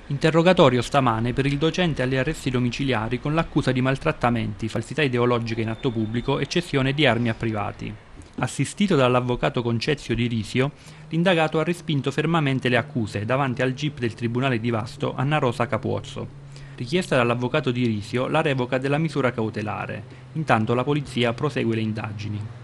Interrogatorio stamane per il docente agli arresti domiciliari con l'accusa di maltrattamenti, falsità ideologica in atto pubblico e cessione di armi a privati. Assistito dall'avvocato Concezio Di Risio, l'indagato ha respinto fermamente le accuse davanti al GIP del Tribunale di Vasto Anna Rosa Capuozzo. Richiesta dall'avvocato Di Risio la revoca della misura cautelare. Intanto la polizia prosegue le indagini.